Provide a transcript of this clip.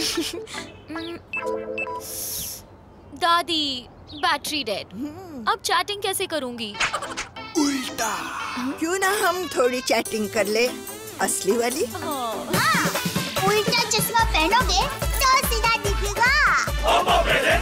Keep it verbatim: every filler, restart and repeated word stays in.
दादी, battery dead. अब chatting कैसे करूंगी? उल्टा। क्यों ना हम थोड़ी चैटिंग कर ले, असली वाली। हाँ, उल्टा चश्मा पहनोगे तो सीधा दिखेगा।